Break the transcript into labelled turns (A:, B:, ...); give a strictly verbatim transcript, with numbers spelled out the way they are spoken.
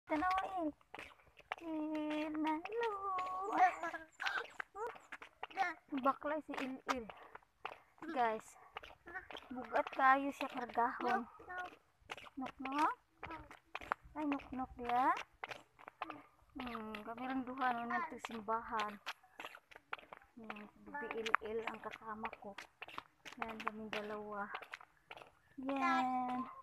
A: Tanaw eh. Nalo. Baklay si Il-Il. Guys. Bugat kayo siya kargahon. Nok-nok. Ay, nok-nok dia. Hmm, kami lang duha no nang simbahan. Hmm, bibi Il-Il ang kasama ko. Yan, kami dalawa. Yan.